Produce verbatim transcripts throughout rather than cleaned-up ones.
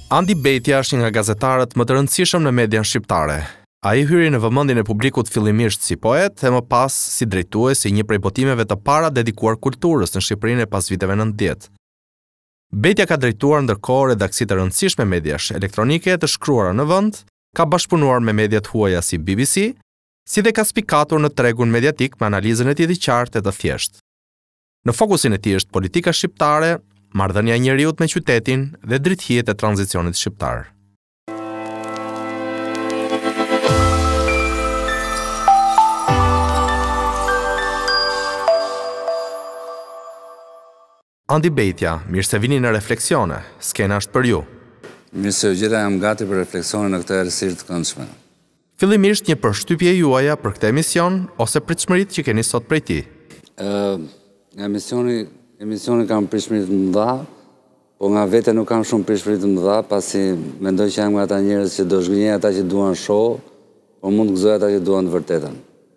Andi Betja është një nga gazetarët më të rëndësishëm në median shqiptare. Ai hyri në vëmendjen e publikut fillimisht si poet e më pas si drejtues i një prej botimeve të para dedikuar kulturës në Shqipërinë e pas viteve nëntëdhjetë. Betja ka drejtuar ndërkohë redaksitë të rëndësishme mediash elektronike të shkruara në vend, ka bashkëpunuar me mediat huaja si B B C, si dhe ka spikatur në tregun mediatik me analizën e tij të qartë e të thjeshtë. Në fokusin e tij është politika shqiptare, marrëdhënia e njeriut me qytetin dhe drejtëhijet e tranzicionit shqiptar. Andi Betja, mirë se vini në refleksione, skena është për ju. Mirë se u gjeta, jam gati për refleksione në këtë errësirë të këndshme. Fillimisht një përshtypje juaja për këtë emision ose pritshmëritë që keni sot prej tij. Ë, emisioni Emisioni kam pritshmëri të mëdha, po nga vete nuk kam shumë pritshmëri të mëdha, pasi mendoj që jam nga ata njerëz që do zhgënjej ata që duan show, por mund të gëzoj ata që duan të vërtetën.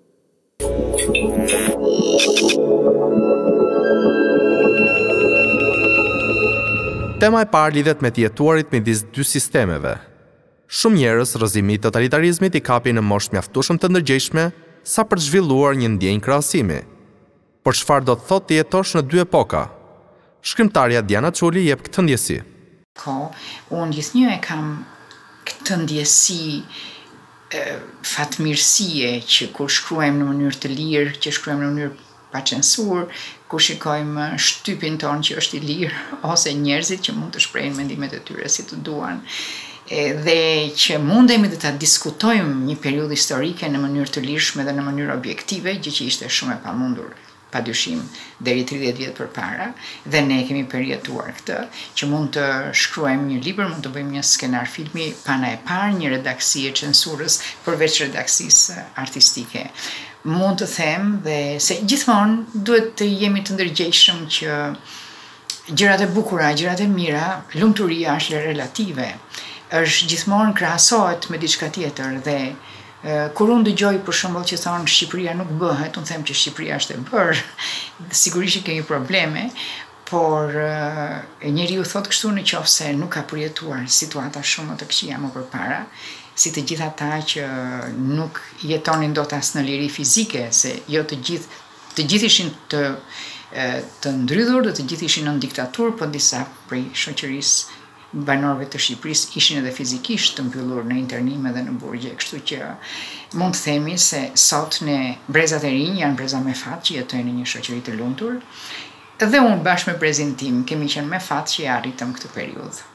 Tema e parë lidhet me të jetuarit midis dy sistemeve. Shumë njerëz rrëzimi i totalitarizmit i kapin në moshë mjaftueshëm të ndërgjegjshme sa për të zhvilluar një ndjenjë krahasimi. Por çfarë do të thotë të jetosh në dy epoka? Shkrimtarja Diana Çuli jep këtë ndjesi. Ko, unë gjithnjë e kam këtë ndjesi e, fatmirësie që kur shkruajmë në mënyrë të lirë, që shkruajmë në mënyrë pa censur, kur shikojmë shtypin tonë që është i lirë, ose njerëzit që mund të shprehin mendimet e tyre si të duan, e, dhe që mundemi dhe ta diskutojmë një periudhë historike në mënyrë të lirshme dhe në mënyrë objektive, gjë që ishte shumë e pamundur pa dyshim deri tridhjetë vjet përpara, dhe ne kemi përjetuar këtë, që mund të shkruajmë një libër, mund të bëjmë një skenar filmi, pa na e parë një redaksi e censurës përveç redaksisë artistike. Mund të them dhe se gjithmonë duhet të jemi të ndërgjegjshëm që gjërat e bukura, gjërat e mira, lumturia është relative, është gjithmonë krahasohet me diçka tjetër dhe kur unë dëgjoj për shembull që thonë Shqipëria nuk bëhet, unë them që Shqipëria është e bërë, sigurisht që kemi probleme, por e njeriu thot kështu në qoftë se nuk ka përjetuar situata shumë të këqija më përpara, si të gjithë ata që nuk jetonin dot as në liri fizike, se jo të gjithë, të gjithë ishin të të ndrydhur dhe të gjithë ishin në diktaturë, por disa prej shoqërisë banorëve të Shqipërisë ishin edhe fizikisht të mbyllur në internime dhe në burgje, kështu që mund të themi se sot ne brezat e rinj janë breza me fat që jetojnë në një shoqëri të lumtur, dhe unë bashkë me brezin tim kemi qenë me fat që ja arritëm këtë periudhë.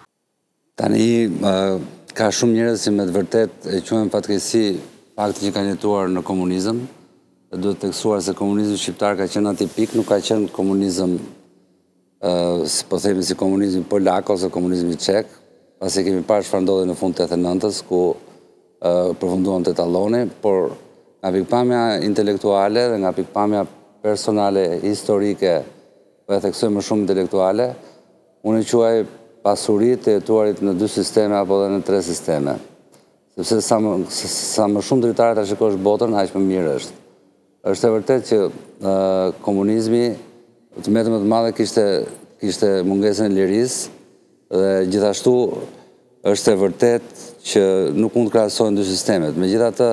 Tani ka shumë njerëz që me të vërtet e quajnë fatkeqësi fakti që kanë jetuar në komunizëm, dhe duhet të theksuar se komunizmi shqiptar ka qenë atipik, nuk ka qenë komunizëm Uh, si po themi si komunizmi polak ose komunizmi çek, pasi kemi parë çfarë ndodhi në fund të tetëdhjetënëntës ku uh, përfunduan te talloni, por nga pikpamja intelektuale dhe nga pikpamja personale historike, po e theksoj më shumë intelektuale, unë e quaj pasuritë të jetuarit në dy sisteme apo edhe në tre sisteme. Sepse sa më, sa më shumë dritare ta shikosh botën, aq më mirë është. Është e vërtetë që uh, komunizmi të metë më të madhe kishte, kishte mungesën e lirisë dhe gjithashtu është e vërtet që nuk mund të krahasohen dy sistemet. Megjithatë,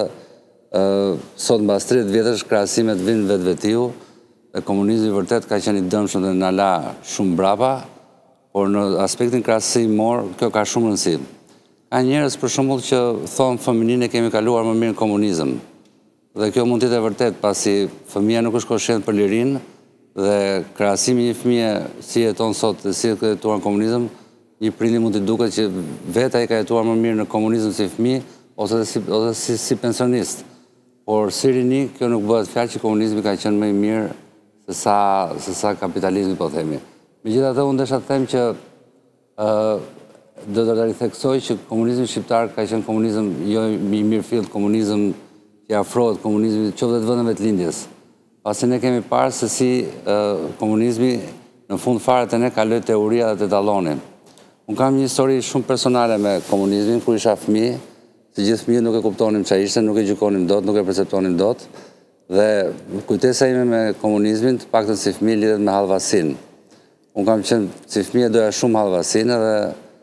sot mbas tridhjetë vjetësh krahasimet vinë vetvetiu dhe komunizmi vërtet ka qenë i dëmshëm dhe na la shumë brapa, por në aspektin krahasimor kjo ka shumë rëndësi. Ka njerëz për shembull që thonë fëmijërinë e kemi kaluar më mirë në komunizëm. Dhe kjo mund të jetë e vërtet, pasi fëmia nuk është koshient për lirinë, dhe krahasimi një fëmije si jeton sot dhe si ka jetuar në komunizëm, një prindi mund të duket që vetë ai ka jetuar më mirë në komunizëm si fëmijë ose si, ose si, si pensionist. Por si rini, kjo nuk bëhet fjalë që komunizmi ka qenë më i mirë se sa, se sa kapitalizmi, po themi. Megjithatë, unë desha të them që uh, do të ritheksoj që komunizmi shqiptar ka qenë komunizëm jo i mirëfillt, komunizëm që afrohet komunizmit qoftë të vendeve të lindjes. Pasi ne kemi parë se si uh, komunizmi në fund fare të ne kaloi teoria dhe të dalloni. Unë kam një histori shumë personale me komunizmin, kur isha fëmijë, se gjithë fëmijët nuk e kuptonim çfarë ishte, nuk e gjykonim dot, nuk e perceptonim dot, dhe kujtesa ime me komunizmin, të paktën si fëmijë, lidhet me hallvasin. Unë kam qenë si fëmijë doja shumë hallvasin, edhe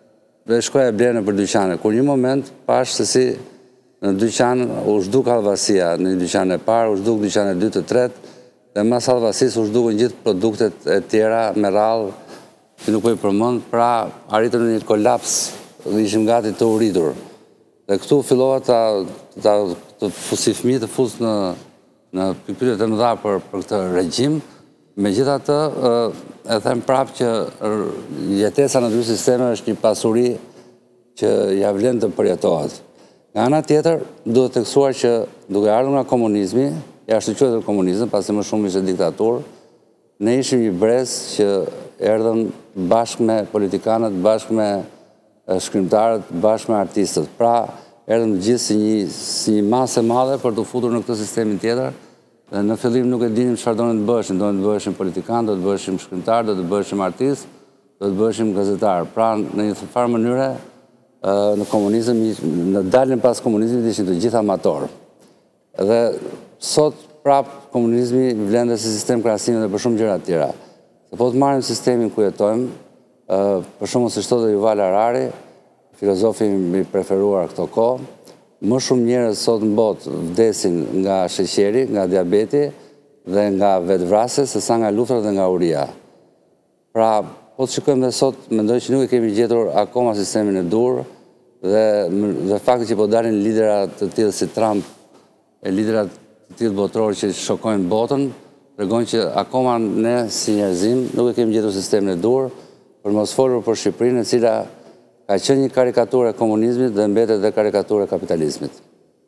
dhe shkoja blene për dyqane. Kur një moment pash se si në dyqan u zhduk hallvasia, në dyqan e parë, u zhduk dyqan e dytë të tretë, dhe mas hallvasis u zhdukën gjithë produktet e tjera me rallë, që nuk po i përmend, pra arritën në një kolaps dhe ishim gati të uritur. Dhe këtu fillova ta, ta, të fusi fëmijë të fus në, në pikpyetje të mëdha për, për këtë regjim. Megjithatë, e them prapë që jetesa në dy sisteme është një pasuri që ja vlen të përjetohet. Nga ana tjetër, duhet të theksuar që duke ardhur nga komunizmi, jashtë quhet komunizëm, pasi më shumë ishte diktaturë, ne ishim një brez që erdhën bashkë me politikanët, bashkë me shkrimtarët, bashkë me artistët. Pra, erdhën gjithë si një, si një masë e madhe për të futur në këtë sistemin tjetër, dhe në fillim nuk e dinim çfarë donin të bëheshim, donin të bëheshim politikanë, do të bëheshim shkrimtarë, do të bëheshim artistë, do të bëheshim gazetarë. Pra, në një farë mënyre, në komunizëm, në daljen pas komunizmit ishin të gjithë amatorë. Dhe sot prapë komunizmi vlen dhe si sistem krahasimi dhe për shumë gjëra të tjera. Se po të marrim sistemin ku jetojmë, për shembull si thotë Yuval Harari, filozofi i preferuar këto kohë, më shumë njerëz sot në botë vdesin nga sheqeri, nga diabeti dhe nga vetvrasja sesa nga luftra dhe nga uria. Pra, po të shikojmë dhe sot, mendoj që nuk e kemi gjetur akoma sistemin e dur dhe, dhe fakti që po dalin lidera të tillë si Trump e lidera të tillë botëror që shokojnë botën, tregojnë që akoma ne si njerëzim nuk e kemi gjetur sistemin e dur, për mos folur për Shqipërinë, e cila ka qenë një karikaturë e komunizmit dhe mbetet dhe karikaturë e kapitalizmit.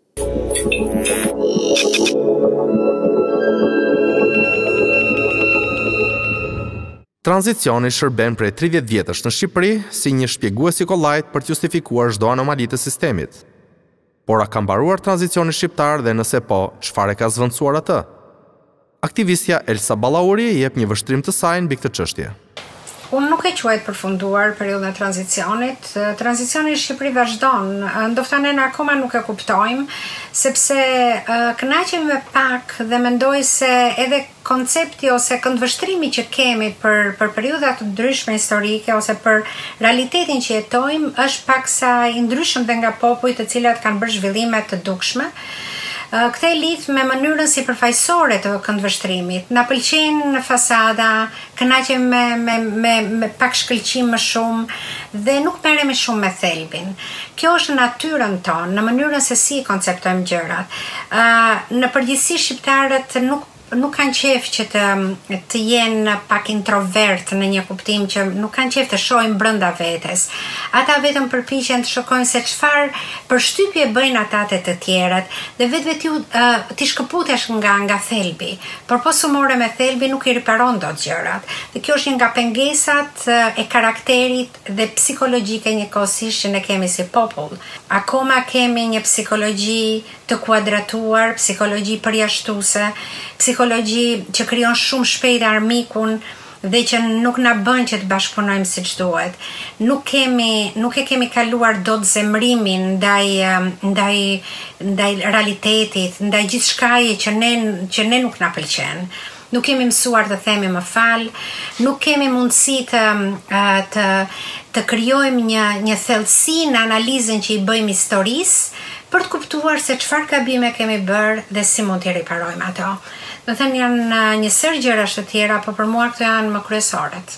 Tranzicioni shërben prej tridhjetë vjetësh në Shqipëri si një shpjegues i kollajt për të justifikuar çdo anomali të sistemit. Por a ka mbaruar tranzicioni shqiptar dhe nëse po, çfarë ka zvendësuar atë? Aktivistja Elsa Ballauri jep një vështrim të saj mbi këtë çështje. Unë nuk e quaj të përfunduar periudhën e tranzicionit. Tranzicioni në Shqipëri vazhdon, ndofta ne akoma nuk e kuptojmë, sepse kënaqemi me pak dhe mendoj se edhe koncepti ose këndvështrimi që kemi për, për periudha të ndryshme historike ose për realitetin që jetojmë është paksa i ndryshëm dhe nga popujt të cilat kanë bërë zhvillime të dukshme. Këtë e lidh me mënyrën si përfaqësore të këndvështrimit. Na pëlqen fasada, kënaqem me, me, me, me pak shkëlqim më shumë dhe nuk merremi shumë me thelbin. Kjo është natyrën tonë, në mënyrën se si konceptojmë gjërat. Në përgjithësi shqiptarët nuk nuk kanë qef që të, të jenë pak introvert në një kuptim që nuk kanë qef të shohin brenda vetes. Ata vetëm përpiqen të shikojnë se çfarë përshtypje bëjnë ata te të tjerët dhe vetvetë uh, ti shkëputesh nga nga thelbi. Por po sumore me thelbi nuk i riparon dot gjërat. Dhe kjo është një nga pengesat uh, e karakterit dhe psikologjike njëkohësisht që ne kemi si popull. Akoma kemi një psikologji të kuadratuar, psikologji përjashtuese, psikologji që krijon shumë shpejt armikun dhe që nuk na bën që të bashkëpunojmë siç duhet. Nuk kemi nuk e kemi kaluar dot zemrimin ndaj ndaj ndaj realitetit, ndaj gjithçkaje që ne që ne nuk na pëlqen. Nuk kemi mësuar të themi më fal, nuk kemi mundësi të të të krijojmë një një thellësi në analizën që i bëjmë historisë për të kuptuar se çfarë gabime kemi bërë dhe si mund t'i riparojmë ato. Do të thënë janë një sër gjërash të tjera, por për mua këto janë më kryesoret.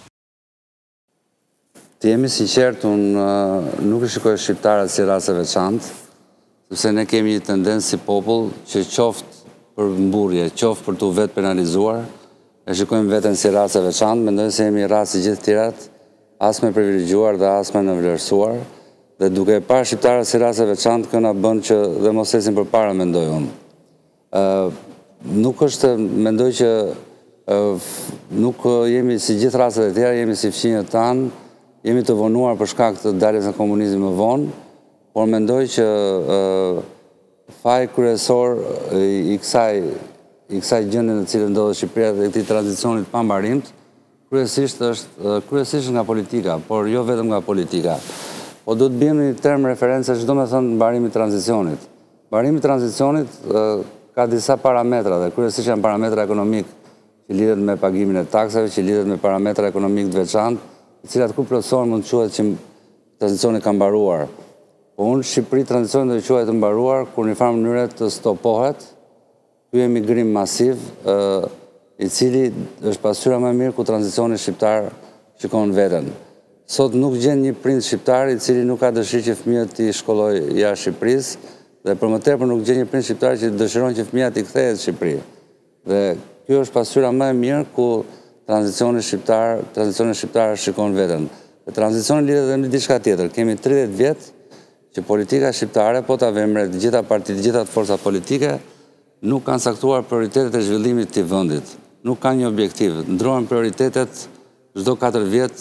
Të jemi sinqert, unë nuk i shikoj shqiptarët si rase veçantë, sepse ne kemi një tendencë si popull që qoftë për mburje, qoftë për të vetë penalizuar, e shikojmë veten si rase veçantë, mendojmë se jemi rase si gjithë tjerat, as me privilegjuar dhe as me në vlerësuar, dhe duke e parë shqiptarët si rase veçantë, kjo na bën që dhe mos esim përpara, mendoj unë. Uh, nuk është, mendoj që uh, nuk jemi si gjithë raset e tjera, jemi si fqinjët tanë, jemi të vonuar për shkak të daljes në komunizëm më vonë, por mendoj që uh, faj kryesor i kësaj, i kësaj gjendje në cilën ndodhet Shqipëria dhe këtij tranzicionit pa mbarimt, kryesisht është kryesisht nga politika, por jo vetëm nga politika. Po do të bëjmë një term referencë që do me thënë mbarimi i tranzicionit. Mbarimi i tranzicionit uh, ka disa parametra dhe kryesisht janë parametra ekonomik që lidhet me pagimin e taksave, që lidhet me parametra ekonomik të veçantë, të cilat kur plotësohen mund të quhet që tranzicioni ka mbaruar. Po unë Shqipëri tranzicioni do të quhet të mbaruar kur në një farë mënyre të stopohet ky emigrim masiv, i cili është pasqyra më e mirë ku tranzicioni shqiptar shikon veten. Sot nuk gjen një prind shqiptar i cili nuk ka dëshirë që fëmijët i shkollojë jashtë Shqipërisë, dhe për më tepër nuk gjen një prind shqiptar që dëshiron që fëmijët i kthehet në Shqipëri. Dhe kjo është pasqyra më e mirë ku tranzicioni shqiptar, tranzicioni shqiptar shikon veten. Dhe tranzicioni lidhet edhe me diçka tjetër. Kemi tridhjetë vjet që politika shqiptare, po ta vëmë të gjitha partitë, të gjitha forcat politike nuk kanë saktuar prioritetet e zhvillimit të vendit. Nuk kanë një objektiv. Ndrohen prioritetet çdo katër vjet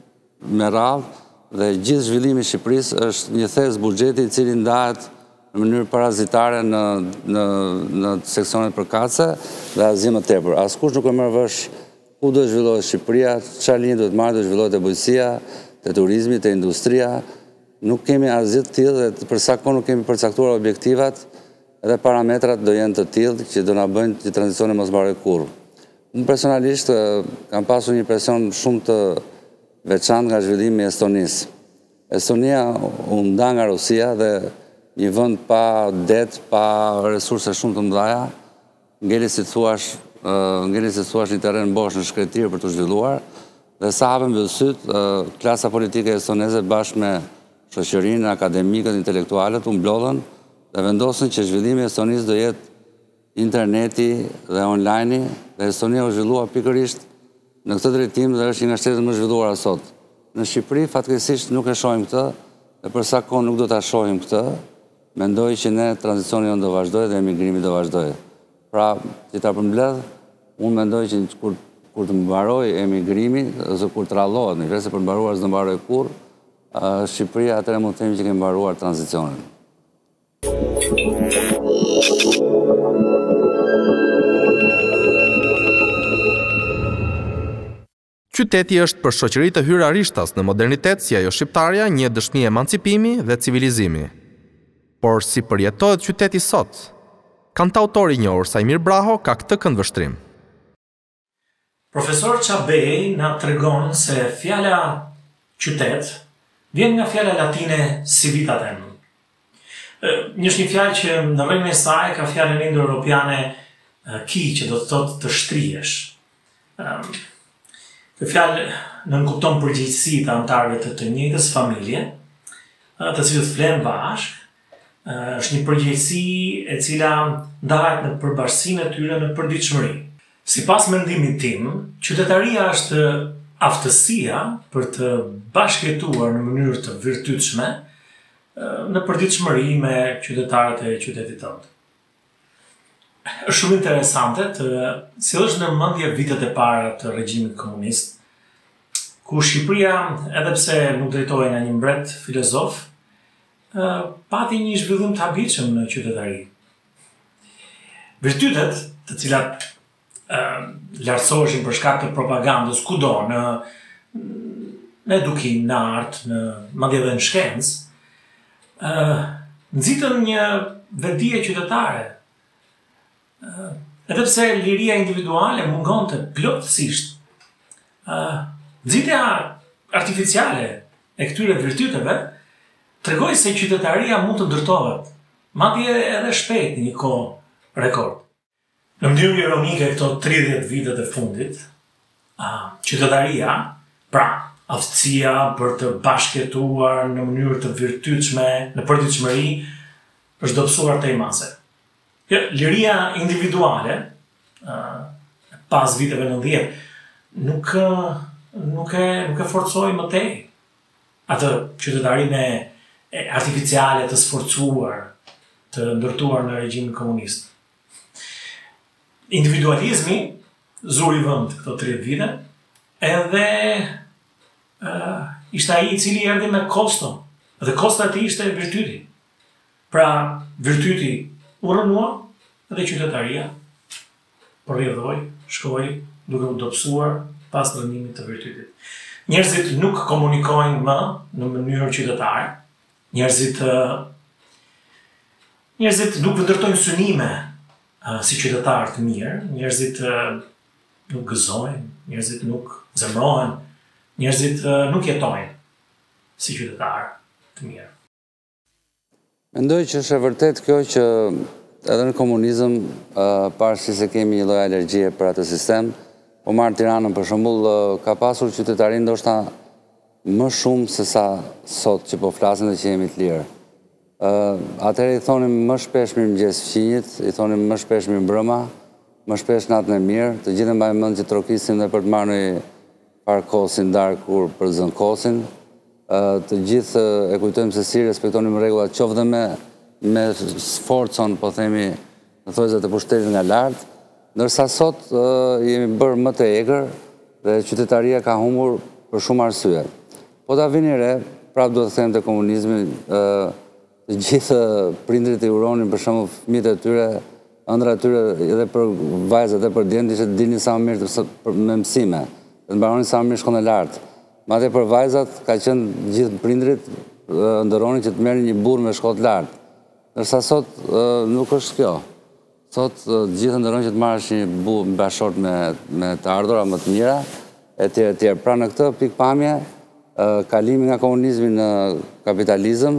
me radhë dhe gjithë zhvillimi i Shqipërisë është një thes buxheti i cili ndahet në mënyrë parazitare në në në seksionet përkatëse dhe asgjë më tepër. Askush nuk e merr vesh ku do të zhvillohet Shqipëria, çfarë linjë do të marrë, do të zhvillohet te bujqësia, te turizmi, te industria. Nuk kemi asgjë të tillë dhe për sa kohë nuk kemi përcaktuar objektivat, edhe parametrat do jenë të tillë që do na bëjnë që tranzicioni mos mbarojë kurrë. Unë personalisht kam pasur një impresion shumë të veçantë nga zhvillimi i Estonisë. Estonia u nda nga Rusia dhe një vend pa det, pa resurse shumë të mëdha, ngeli si thuash, ngeli si thuash një terren bosh në shkretir për të zhvilluar, dhe sa hapem mbyll syt, klasa politike estoneze bashkë me shoqërinë, akademikët, intelektualët u mblodhen dhe vendosën që zhvillimi i Estonisë do jetë interneti dhe online, dhe Estonia u zhvillua pikërisht në këtë drejtim dhe është një nga shtetet më zhvilluara sot. Në Shqipëri fatkeqësisht nuk e shohim këtë, dhe për sa kohë nuk do ta shohim këtë, mendoj që ne tranzicioni jonë do vazhdojë dhe emigrimi do vazhdojë. Pra, që ta përmbledh, unë mendoj që kur kur të mbarojë emigrimi, ose kur të rallohet, në qoftë se për mbaruar s'do mbarojë kurrë, Shqipëria atëherë mund të themi që kemi mbaruar tranzicionin. Qyteti është për shoqëri të hyrë arishtas në modernitet si ajo shqiptarja një dëshmi emancipimi dhe civilizimi. Por si përjetohet qyteti sot? Kantautori i njohur Sajmir Braho ka këtë këndvështrim. Profesor Çabej na tregon se fjala qytet vjen nga fjala latine civitatem. Një është një fjalë që në rrymën e saj ka fjalën indo-europiane ki, që do të thotë të shtrihesh. Kjo fjalë nënkupton përgjegjësi të anëtarëve të të njëjtës familje, të cilët flen bashkë, është një përgjegjësi e cila ndahet në përbashkësinë e tyre në përditshmëri. Sipas mendimit tim, qytetaria është aftësia për të bashkëjetuar në mënyrë të virtytshme në përditshmëri me qytetarët e qytetit tonë. Është shumë interesante të sjellësh në mendje vitet e para të regjimit komunist, ku Shqipëria, edhe pse nuk drejtohej nga një mbret filozof, pati një zhvillim të habitshëm në qytetari. Virtytet, të cilat lartësoheshin për shkak të propagandës kudo, në në edukim, në art, në madje edhe në shkencë, nxitën një vetdije qytetare. Edhe pse liria individuale mungonte plotësisht, nxitja artificiale e këtyre virtyteve tregoi se qytetaria mund të ndërtohet, madje edhe shpejt në një kohë rekord. Në mënyrë ironike këto tridhjetë vitet e fundit, qytetaria, pra aftësia për të bashkëjetuar në mënyrë të virtytshme, në përditshmëri, është dobësuar tej mase. Liria individuale, pas viteve nëntëdhjetë, nuk nuk e nuk e forcoi më tej atë qytetarinë artificiale të sforcuar, të ndërtuar në regjimin komunist. Individualizmi zuri vend këto tridhjetë vite, edhe uh, ishte ai i cili erdhi me kosto, dhe kosta e tij ishte virtyti. Pra, virtyti u rënua dhe qytetaria përrjedhoi, shkoi duke u dobësuar pas rënimit të virtytit. Njerëzit nuk komunikojnë më në mënyrë qytetare, njerëzit uh, njerëzit nuk ndërtojnë synime uh, si qytetarë të mirë, njerëzit uh, nuk gëzojnë, njerëzit nuk zemrohen, njerëzit uh, nuk jetojnë. si qytetar të mirë. Mendoj që është e vërtet kjo që edhe në komunizëm, pavarësisht se kemi një lloj alergjie për atë sistem, po marr Tiranën për shembull, ka pasur qytetarinë ndoshta më shumë se sa sot që po flasin dhe që jemi të lirë. Atëherë i thonim më shpesh mirëmëngjes fëmijët, i thonim më shpesh mirëmbrëma, më shpesh natën e mirë, të gjithë mbajmë mend që trokisim dhe për të marrë një par kosin darkë kur për zën kosin. Të gjithë e kujtojmë se si respektonim rregullat qoftë dhe me me sforcon, po themi, në thojzat e pushtetit nga lartë, ndërsa sot jemi bërë më të egër dhe qytetaria ka humbur për shumë arsye. Po ta vini re, prapë do të them te komunizmi, të gjithë prindrit i uronin për shembull fëmijët e tyre, ëndra e tyre edhe për vajzat edhe për djemtë ishte të dilnin sa më mirë me mësime, të mbaronin sa më mirë shkollën e lartë. Madje për vajzat ka qenë gjithë prindrit ndëronin që të merrin një burr me shkollë të lartë. Ndërsa sot nuk është kjo. Sot gjithë ndërron që të marrësh një burr bashkëshort me me të ardhura më të mira, etj etj. Pra në këtë pikpamje, kalimi nga komunizmi në kapitalizëm,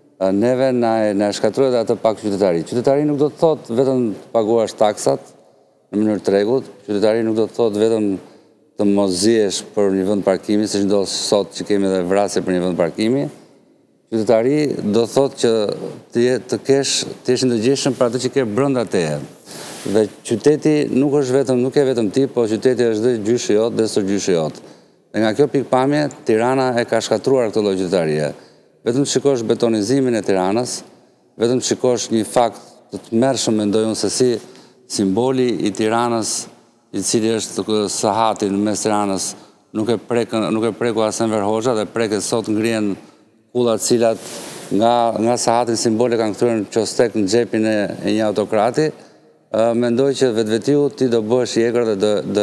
neve na na shkatruhet atë pak qytetari. Qytetari nuk do të thotë vetëm të paguash taksat në mënyrë të rregullt, qytetari nuk do të thotë vetëm të mos zihesh për një vend parkimi, siç ndodh sot që kemi edhe vrasje për një vend parkimi. Qytetari do thotë që të, të kesh, të jesh i ndërgjegjshëm për atë që ke brenda teje. Dhe qyteti nuk është vetëm, nuk e vetëm ti, po qyteti është dhe gjyshi jot dhe sërgjyshi jot. Dhe nga kjo pikpamje, Tirana e ka shkatruar këtë lloj qytetarie. Vetëm të shikosh betonizimin e Tiranës, vetëm të shikosh një fakt të tmerrshëm, mendoj unë, se si simboli i Tiranës, i cili është sahati në mes Tiranës, nuk e prekën, nuk e preku as Enver Hoxha dhe preket sot ngrihen kullat cilat nga, nga sahatin simbole kanë kthyer në qostek në xhepin e, e një autokrati, uh, mendoj që vetvetiu ti do bëhesh i egër dhe do, do,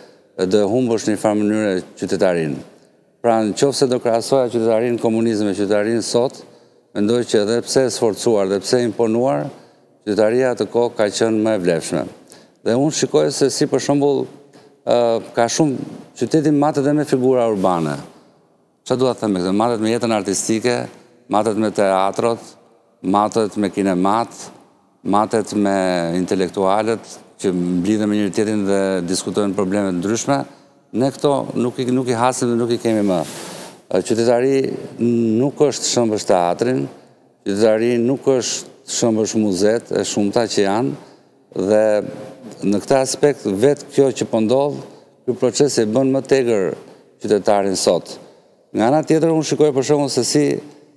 do humbësh në një farë mënyrë qytetarinë. Pra nëse do krahasoja qytetarinë komunizëm me qytetarinë sot, mendoj që edhe pse e sforcuar dhe pse e imponuar, qytetaria atë kohë ka qenë më e vlefshme. Dhe unë shikoj se si për shembull uh, ka shumë qyteti matet edhe me figura urbane. Çfarë dua të them me këtë? Matet me jetën artistike, matet me teatrot, matet me kinemat, matet me intelektualët që mblidhen me njëri tjetrin dhe diskutojnë probleme të ndryshme. Ne këto nuk i, nuk i hasim dhe nuk i kemi më. Qytetari nuk është shëmbësh teatrin, qytetari nuk është shëmbësh muzet, e shumta që janë, dhe në këtë aspekt vetë kjo që po ndodh, ky proces e bën më tegër qytetarin sot. Nga ana tjetër, unë shikoj për shembull se si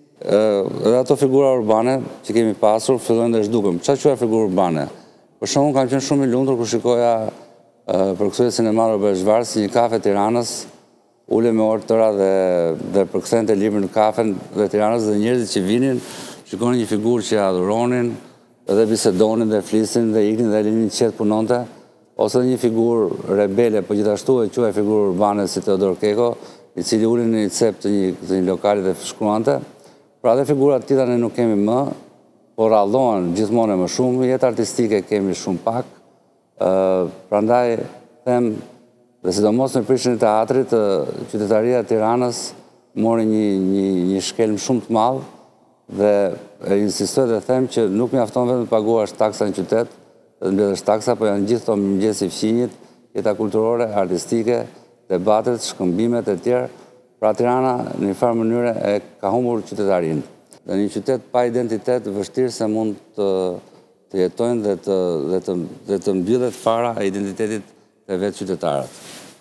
edhe ato figura urbane që kemi pasur fillojnë të zhduken. Çfarë quhet figurë urbane? Për shembull, kam qenë shumë i lumtur kur shikoja përkthyesin e Maro Bezhvar si një kafe Tiranës, ule me orë tëra dhe dhe përkthente librin në kafen dhe Tiranës dhe njerëzit që vinin shikonin një figurë që adhuronin, edhe bisedonin dhe flisin dhe iknin dhe linin qetë punonte, ose një figurë rebele, po gjithashtu e quaj figurë urbane si Teodor Keko, i cili ulin në një cep të një, të një lokali dhe shkruante. Pra dhe figurat tjera ne nuk kemi më, por rallohen gjithmonë më shumë, jetë artistike kemi shumë pak. Uh, prandaj them, dhe sidomos në prishjen e teatrit, qytetaria e Tiranës mori një, një, një shkelm shumë të madh dhe e insistoj dhe them që nuk mjafton vetëm të paguash taksa në qytet, dhe mbledhësh taksa, po janë gjithë këto mëngjesi fqinjit, jeta kulturore, artistike, debatet, shkëmbimet e tjerë. Pra Tirana në një farë mënyre e ka humbur qytetarinë. Dhe një qytet pa identitet vështirë se mund të, të jetojnë dhe të, dhe të, dhe të mbyllet fara e identitetit të vetë qytetarët.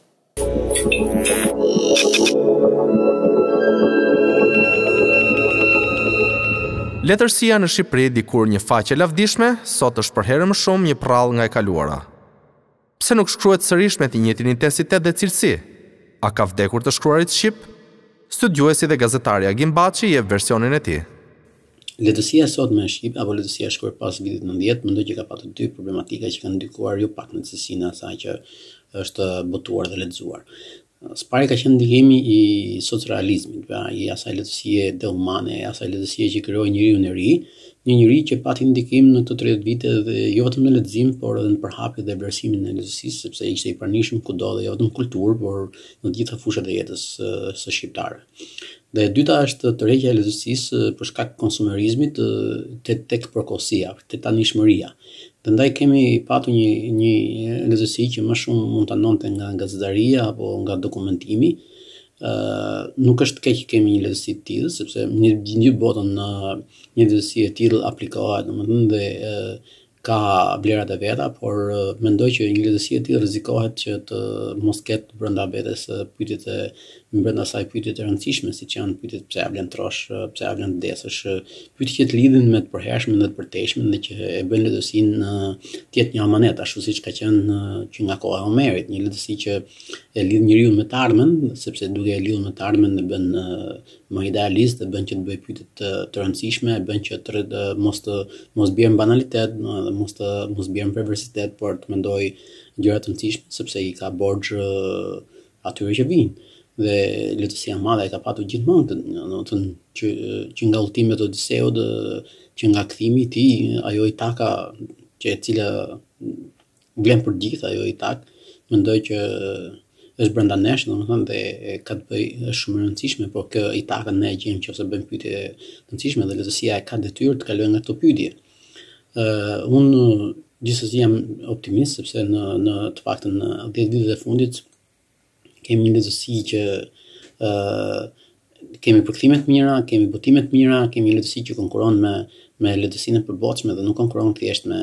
Letërsia në Shqipëri dikur një faqe lavdishme, sot është për herë më shumë një prallë nga e kaluara. Pse nuk shkruhet sërish me të njëjtin intensitet dhe cilësi? A ka vdekur të shkruarit shqip? Studiuesi dhe gazetari Agim Baçi jep versionin e tij. Letësia sot me shqip apo letësia e shkruar pas vitit nëntëdhjetë, mendoj që ka pasur dy problematika që kanë ndikuar jo pak në cilësinë e asaj që është botuar dhe lexuar. Së pari ka qenë ndikimi i socrealizmit, pra i asaj letësie dehumane, asaj letësie që krijoi njeriu në ri, një njeri që pati ndikim në këto tridhjetë vite dhe jo vetëm në lexim, por edhe në përhapje dhe vlerësimin e letësisë, sepse ishte i pranishëm kudo dhe jo vetëm kulturë, por në të gjitha fushat e jetës së shqiptare. Dhe e dyta është tërheqja e lehtësisë për shkak të konsumerizmit tek tek përkohësia, tek tanishmëria. Prandaj kemi patur një një lehtësi që më shumë mund ta nënte nga gazetaria apo nga dokumentimi. Uh, nuk është keq kemi një lehtësi të tillë, sepse një një botën uh, një lehtësi e tillë aplikohet, domethënë dhe uh, ka vlerat e veta, por uh, mendoj që një lehtësi e tillë rrezikohet që të mos ketë brenda vetes pyetjet e brenda saj pyetje të rëndësishme, siç janë pyetjet pse ja vlen trosh, pse ja vlen vdesësh, pyetje që të lidhen me të përhershme dhe të përtejshme dhe që e bëjnë lehtësinë të jetë një amanet, ashtu siç ka qenë që nga koha e Homerit, një lehtësi që e lidh njeriu me të ardhmen, sepse duke e lidhur me të ardhmen e bën më idealist, e bën që të bëj pyetje të, të rëndësishme, e bën që të, të mos të mos bjerë në banalitet, dhe mos të mos bjerë në perversitet, por të mendoj gjëra të rëndësishme sepse i ka borxh atyre që vinë. Dhe lehtësia e madhe e ka patur gjithmonë, domethënë që që nga udhëtimet e Odiseut, që nga kthimi i tij, ajo Itaka që e cila vlen për gjithë, ajo Itak, mendoj që është brenda nesh, domethënë dhe ka të bëjë është shumë e rëndësishme, por kë Itakën ne e gjejmë nëse bëjmë pyetje të rëndësishme dhe lehtësia e ka detyrë të kalojë nga këto pyetje. Uh, unë gjithsesi jam optimist sepse në në të paktën në dhjetë ditët e fundit kemi një lehtësi që uh, kemi përkthime të mira, kemi botime të mira, kemi një lehtësi që konkuron me me lehtësinë e përbotshme dhe nuk konkuron thjesht me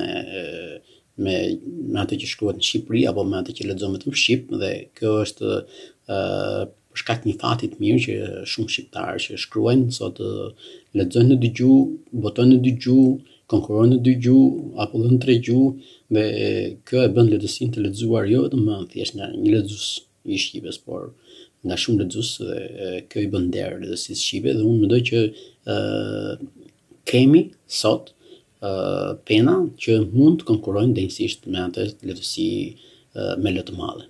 me me atë që shkruhet në Shqipëri apo me atë që lexon vetëm shqip, dhe kjo është uh, për shkak të një fati të mirë që shumë shqiptarë që shkruajnë sot uh, lexojnë në dy gjuhë, botojnë në dy gjuhë, konkurrojnë në dy gjuhë apo edhe në tre gjuhë, dhe kjo e bën lehtësinë të lexuar jo vetëm thjesht nga një lexues i shqipes, por nga shumë lexues, dhe kjo i bën nder lehtësisë shqipe, dhe unë mendoj që uh, kemi sot uh, pena që mund të konkurrojnë denjësisht me atë lehtësi uh, me L të madhe.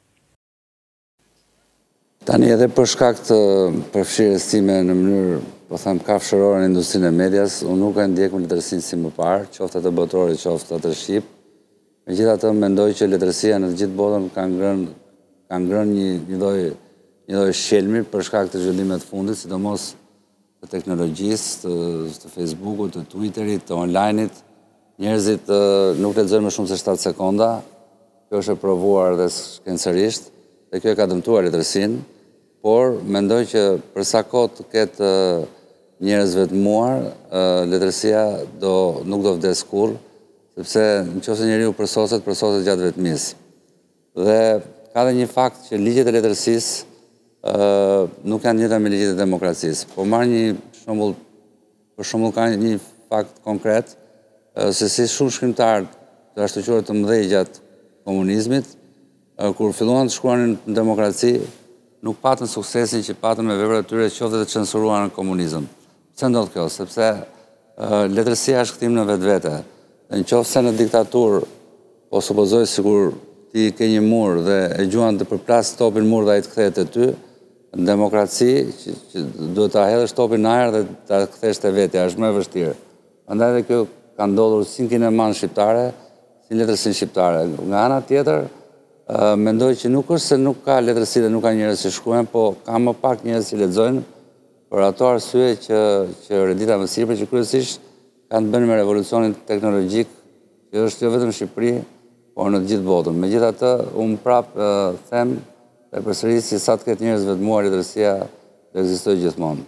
Tani edhe për shkak të përfshirjes time në mënyrë, po them, kafshërore në industrinë e medias, unë nuk e ndjek letërsinë si më parë, qoftë atë botërore, qoftë atë shqip. Megjithatë mendoj që letërsia në të gjithë botën ka ngrënë ka ngrënë një një lloj një lloj shelmi për shkak të zhvillimeve të fundit, sidomos të teknologjisë, të, të Facebookut, të Twitterit, të online-it. Njerëzit uh, nuk lexojnë më shumë se shtatë sekonda. Kjo është e provuar dhe shkencërisht, dhe kjo e ka dëmtuar letërsinë, por mendoj që për sa kohë të ketë uh, njerëz vetmuar, uh, letërsia do nuk do vdes kurrë, sepse nëse njeriu përsoset, përsoset gjatë vetmisë. Dhe ka dhe një fakt që ligjet e letërsisë uh, nuk janë njëta me ligjet e demokracisë. Po marr një shembull, për shembull ka një fakt konkret, uh, se si shumë shkrimtarë të ashtuqurë të mëdhej gjatë komunizmit, uh, kur filluan të shkruanin në demokraci, nuk patën suksesin që patën me veprat e tyre qoftë të censuruar në komunizëm. Pse ndodh kjo? Sepse uh, letërsia është kthim në vetvete. Dhe nëse në diktaturë, po supozoj sikur ti ke një mur dhe e gjuan të përplas topin mur dhe ai të kthehet te ty, në demokraci që, që duhet ta hedhësh topin në ajër dhe ta kthesh te vetja, është më e vështirë. Prandaj edhe kjo ka ndodhur si në kineman shqiptare, si në letërsinë shqiptare. Nga ana tjetër, uh, mendoj që nuk është se nuk ka letërsi dhe nuk ka njerëz që shkruajnë, po ka më pak njerëz që lexojnë për ato arsye që që rendita më sipër, që kryesisht kanë të bënë me revolucionin teknologjik, që është jo vetëm në Shqipëri, por në të gjithë botën. Megjithatë, unë prap uh, them dhe përsëris që sa të ketë njerëz vetmuar, letërsia do ekzistojë gjithmonë.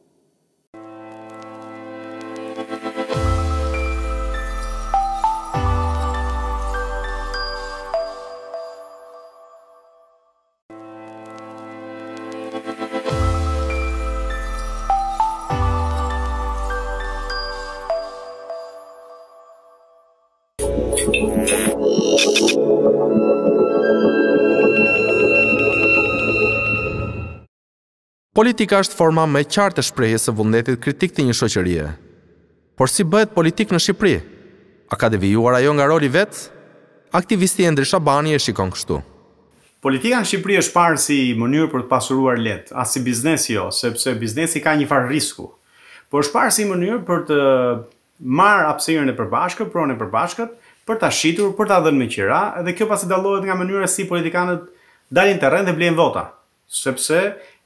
Politika është forma më e qartë e shprehjes së vullnetit kritik të një shoqërie. Por si bëhet politik në Shqipëri? A ka devijuar ajo nga roli vet? Aktivisti Endri Shabani e shikon kështu. Politika në Shqipëri është parë si mënyrë për të pasuruar lehtë, as si biznes jo, sepse biznesi ka një farë risku. Por është parë si mënyrë për të marrë hapësirën e përbashkët, pronën e përbashkët, për ta shitur, për ta dhënë me qira, dhe kjo pasi dallohet nga mënyra si politikanët dalin terren dhe blejnë vota, sepse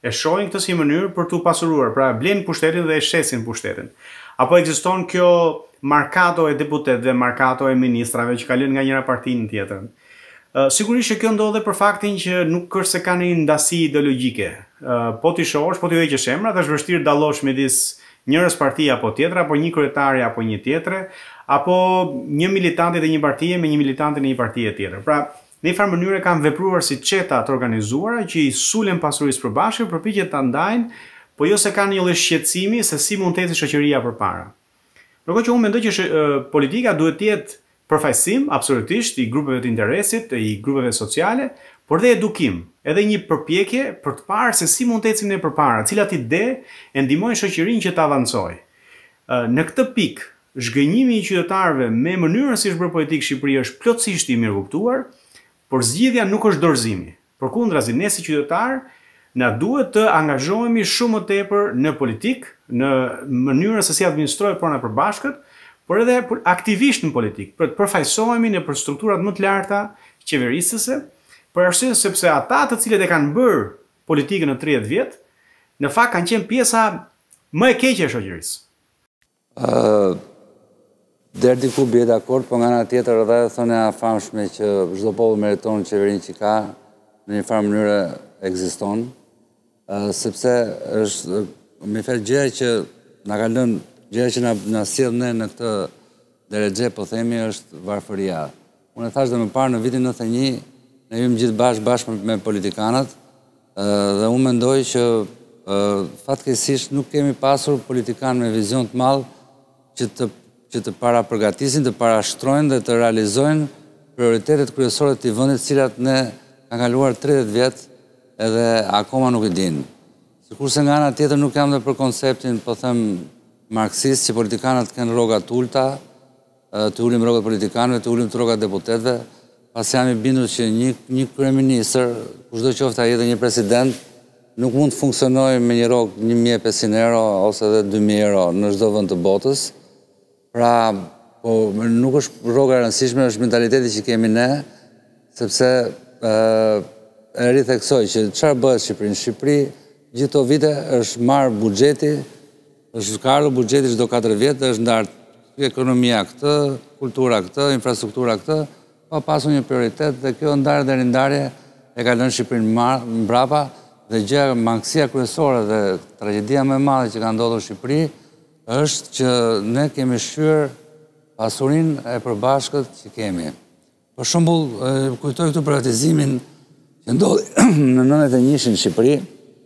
E shohin këtë si mënyrë për t'u pasuruar, pra blen pushtetin dhe e shesin pushtetin. Apo ekziston kjo markato e deputetëve, markato e ministrave që kalojnë nga njëra parti në tjetrën. Uh, sigurisht që kjo ndodhe për faktin që nuk është se ka një ndasi ideologjike. Uh, po t'i shohësh, po t'i heqësh emrat, është vështirë dallosh midis njërës parti apo tjetra, apo një kryetari apo një tjetre, apo një militanti dhe një partije me një militanti në një partije tjetër. Pra, në një farë mënyrë kanë vepruar si qeta të organizuara që i sulen pasurisë përbashkë, përpiqen ta ndajnë, po jo se kanë një lloj shqetësimi se si mund të ecë shoqëria përpara. Ndërkohë që unë mendoj që uh, politika duhet të jetë përfaqësim absolutisht i grupeve të interesit, i grupeve sociale, por dhe edukim, edhe një përpjekje për të parë se si mund të ecim ne përpara, cilat ide e ndihmojnë shoqërinë që të avancojë. Në këtë pikë, zhgënjimi i qytetarëve me mënyrën si është bërë politikë Shqipëria është plotësisht i mirë kuptuar, por zgjidhja nuk është dorëzimi. Përkundrazi, ne si qytetar na duhet të angazhohemi shumë më tepër në politikë, në mënyrën se si administrohet prona e përbashkët, por edhe aktivisht në politikë, për të përfaqësohemi në për strukturat më të larta qeverisëse, për arsye sepse ata të cilët e kanë bërë politikën në tridhjetë vjet, në fakt kanë qenë pjesa më e keqe e shoqërisë. Uh, Deri diku bie dakord, por nga ana tjetër edhe thonë e famshme që çdo popull meriton qeverinë që ka, në një farë mënyrë ekziston, uh, sepse është me fjalë gjëja që na ka lënë gjëja që na, na sjell ne në këtë drejtë, po themi, është varfëria. Unë e thash dhe më parë në vitin nëntëdhjetë e një, ne jemi gjithë bashkë bashkë me politikanët, dhe unë mendoj që fatkeqësisht nuk kemi pasur politikanë me vizion të madh që të që të para përgatisin, të parashtrojnë dhe të realizojnë prioritetet kryesore të vendit, të cilat ne kanë kaluar tridhjetë vjet edhe akoma nuk i dinë. Sikurse nga ana tjetër nuk jam dhe për konceptin, po them, marksist, që politikanët kanë rrogat ulta, të ulim rrogat politikanëve, të ulim të rrogat deputetëve, pas jam i bindur që një, një kryeministër, kushdo qoftë ai edhe një president, nuk mund të funksionojë me një rrogë një mijë e pesëqind euro ose edhe dy mijë euro në çdo vend të botës. Pra, po nuk është rroga e rëndësishme, është mentaliteti që kemi ne, sepse e, e ritheksoj që çfarë bëhet në Shqipëri. Në Shqipëri gjithë këto vite është marrë buxheti, është ka ardhur buxheti çdo katër vjet, është ndarë ekonomia këtë, kultura këtë, infrastruktura këtë, pa pasur një prioritet, dhe kjo ndarje dhe rindarje e ka lënë Shqipërinë mbrapa, dhe gjë mangësia kryesore dhe tragjedia më e madhe që ka ndodhur në Shqipëri është që ne kemi shqyrë pasurinë e përbashkët që kemi. Për shembull, kujtoj këtu privatizimin që ndodhi në nëntëdhjetë e një në Shqipëri,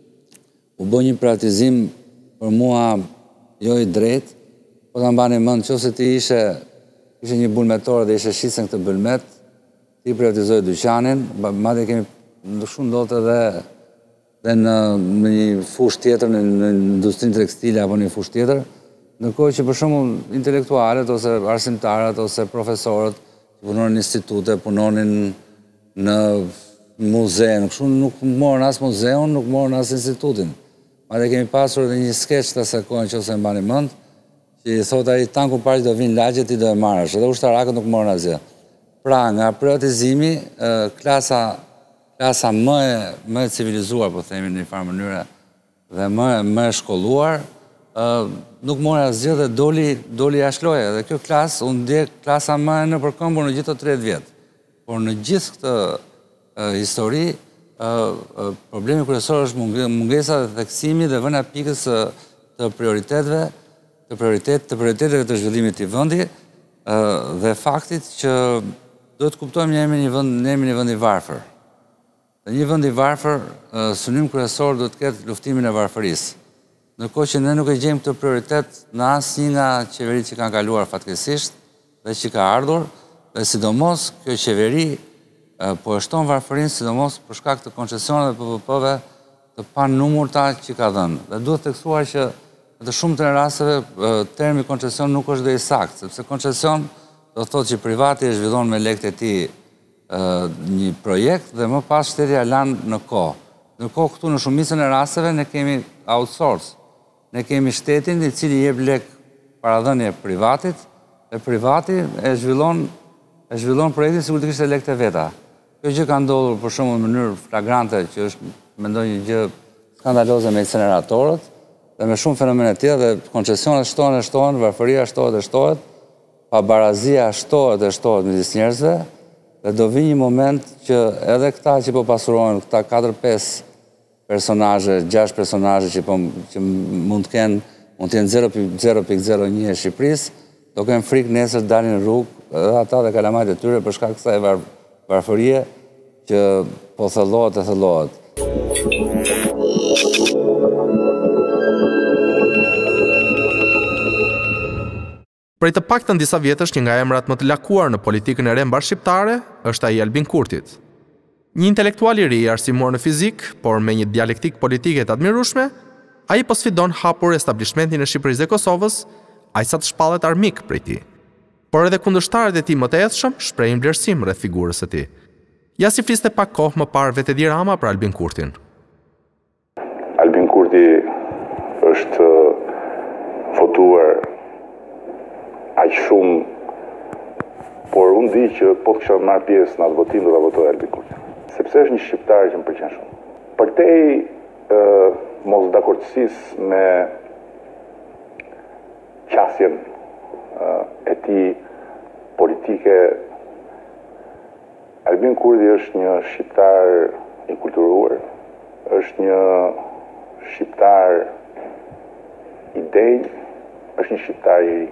u bë një privatizim për mua jo i drejtë, po ta mbani mend, nëse ti ishe ishe një bulmetor dhe ishe shitsen këtë bulmet, ti privatizoi dyqanin, madje kemi shumë ndodhte edhe dhe në, në një fushë tjetër, në, në industrinë tekstile apo në një fushë tjetër, ndërkohë që për shembull intelektualët ose arsimtarët ose profesorët që punonin në institute, punonin në muze, kështu nuk morën as muzeun, nuk morën as institutin. Madje kemi pasur edhe një skeç të asaj kohe, nëse e mbani mend, që i thot ai tanku parë do vinë lagje, ti do e marrësh, edhe ushtarakët nuk morën asgjë. Pra, nga privatizimi, klasa klasa më e, më e civilizuar, po themi në një farë mënyre, dhe më, më e shkolluar, uh, nuk mori asgjë dhe doli, doli jashtë loje. Dhe kjo klasë, unë ndjek klasa më e nëpërkëmbur në gjithë të tridhjetë vjet. Por në gjithë këtë uh, histori, uh, uh, problemi kryesor është mungesa dhe theksimi dhe vënia pikës uh, të prioriteteve, të prioritet, të prioriteteve të zhvillimit të vendit, uh, dhe faktit që duhet të kuptojmë ne jemi një vend, ne jemi një vend i varfër. Dhe një vend i varfër, synim kryesor duhet të ketë luftimin e varfërisë. Ndërkohë që ne nuk e gjejmë këtë prioritet në asnjë nga qeveritë që kanë kaluar fatkeqësisht dhe që ka ardhur, dhe sidomos kjo qeveri po e shton varfërinë, sidomos për shkak të koncesioneve dhe P P P-ve të panumërta që ka dhënë. Dhe duhet të theksuar që në të shumtën e rasteve termi koncesion nuk është dhe i saktë, sepse koncesion do thotë që privati e zhvillon me lekët e tij një projekt dhe më pas shteti ja lan në kohë. Ndërkohë këtu në shumicën e rasteve ne kemi outsource. Ne kemi shtetin i cili jep lek paradhënie privatit dhe privati e zhvillon e zhvillon projektin sikur të kishte lekët e veta. Kjo gjë ka ndodhur për shembull në mënyrë flagrante, që është mendoj një gjë skandaloze me inceneratorët dhe me shumë fenomene tjera dhe koncesionet shtohen e shtohen, varfëria shtohet e shtohet, pabarazia shtohet e shtohet midis njerëzve dhe do vi një moment që edhe këta që po pasurohen, këta katër pesë personazhe, gjashtë personazhe që, po, që mund të kenë, mund të jenë zero pikë zero zero një e Shqipërisë, do kenë frikë nesër dalin në rrugë edhe ata dhe kalamajt e tyre për shkak kësaj var, varfërie që po thellohet e thellohet. Prej të paktën disa vjetësh një nga emrat më të lakuar në politikën e re mbarshqiptare është ai i Albin Kurtit. Një intelektual i ri arsimuar në fizik, por me një dialektik politike të admirueshme, ai po sfidon hapur establishmentin e Shqipërisë dhe Kosovës, aq sa të shpallet armik prej tij. Por edhe kundërshtarët e tij më të edhshëm shprehin vlerësim rreth figurës së tij. Ja si fliste pak kohë më parë vetë Edi Rama për Albin Kurtin. Albin Kurti është votuar aq shumë, por unë di që po të kisha marrë pjesë në atë votim do ta votoj Albin Kurti, sepse është një shqiptar që më pëlqen shumë. Përtej uh, mos dakordësisë me qasjen uh, e tij politike, Albin Kurti është një shqiptar i kulturuar, është një shqiptar i denj, është një shqiptar i ri.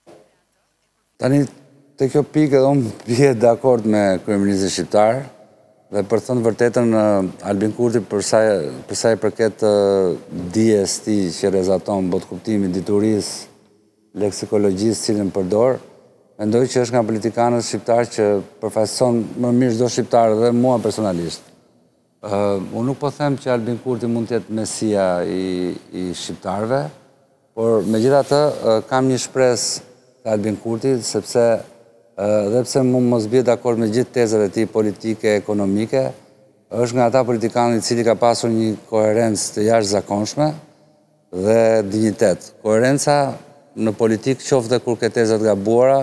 Tani, të kjo pikë edhe unë bie dakord me kryeministin shqiptar dhe për thënë vërtetën Albin Kurti për sa për sa i përket dijes tij që rrezaton botkuptimin, diturisë, leksikologjisë cilën përdor, mendoj që është nga politikanët shqiptar që përfaqëson më mirë çdo shqiptar dhe mua personalisht. Uh, unë nuk po them që Albin Kurti mund të jetë mesia i, i shqiptarëve, por megjithatë uh, kam një shpresë të Albin Kurti, sepse dhe pse mund mos bie dakord me gjithë tezat e tij politike, ekonomike, është nga ata politikanë i cili ka pasur një koherencë të jashtëzakonshme dhe dinjitet. Koherenca në politikë qoftë kur ke tezat gabuara,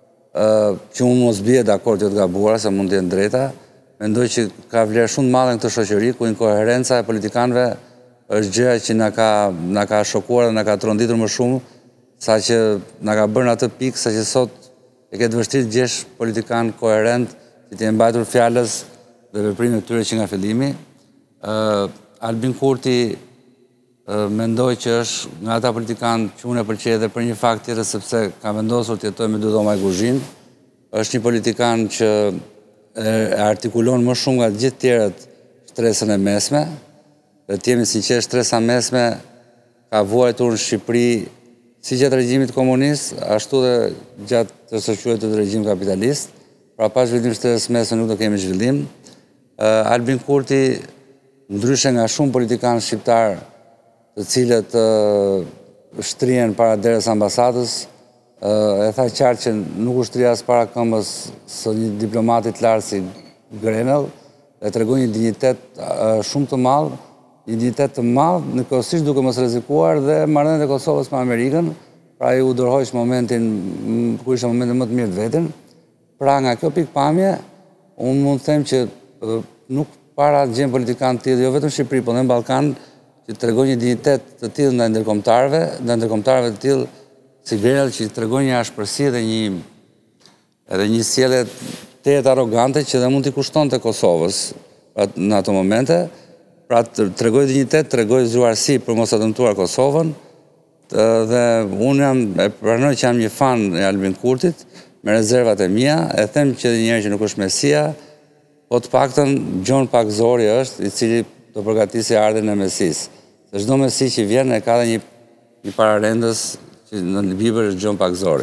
që unë mos bie dakord jo të gabuara, se mund të jenë drejta, mendoj që ka vlerë shumë të madhe në këtë shoqëri ku inkoherenca e politikanëve është gjëja që na ka na ka shokuar dhe na ka tronditur më shumë, sa që nga ka bërë në atë pikë, sa që sot e këtë vështirë të gjesh politikan koherent, që t'je mbajtur fjalës dhe veprimet e tyre që nga fillimi. Uh, Albin Kurti uh, mendoj që është nga ata politikan që unë e pëlqej edhe për një fakt tjetër, sepse ka vendosur të jetojë me dy dhoma e kuzhinë. Është një politikan që e artikulon më shumë nga gjithë tjerët shtresën e mesme, dhe t'jemi sinqertë, shtresa mesme ka vuajtur në Shqipëri si gjatë regjimit komunist, ashtu dhe gjatë të së quajtur regjim kapitalist, pra pa zhvillim shtresës mesme nuk do kemi zhvillim. Uh, Albin Kurti, ndryshe nga shumë politikanë shqiptar, të cilët uh, shtrihen para derës ambasadës, uh, e tha qartë që nuk u shtri as para këmbës së një diplomatit lartë si Grenell, dhe tregon një dinjitet uh, shumë të madh, një dinjitet të madh, njëkohësisht duke mos rrezikuar dhe marrëdhëniet e Kosovës me Amerikën, pra i u dorëhoq momentin kur ishte momenti më të mirë të vetën. Pra nga kjo pikpamje, unë mund të them që uh, nuk para të gjen politikan të tillë, jo vetëm në Shqipëri, por edhe në Ballkan, që tregon një dinjitet të tillë ndaj ndërkombëtarëve, ndaj ndërkombëtarëve të tillë si Grenell, që tregon një ashpërsi dhe një edhe një sjellje të jetë arrogante që dhe mund t'i kushtonte Kosovës në ato momente. Pra të tregoj dinjitet, tregoj zgjuarsi për mos ta dëmtuar Kosovën, dhe unë jam, e pranoj që jam një fan e Albin Kurtit, me rezervat e mia, e them që edhe një herë që nuk është mesia, po të paktën gjon pak zori është, i cili do përgatisi ardhin e mesisë. Se çdo mesi që vjen e ka dhe një, një pararendës që në libër është gjon pak zori.